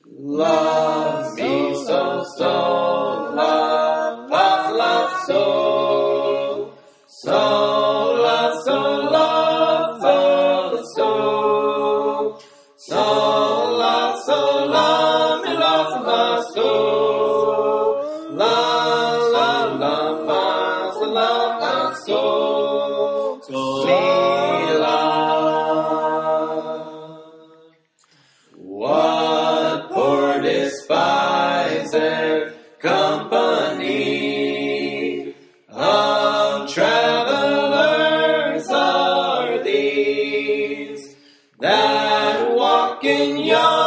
Love me so, love, so. So love, the soul. So love, me love, soul. Love, my soul. Sweet love. What poor despiser company of travelers are these that walk in yon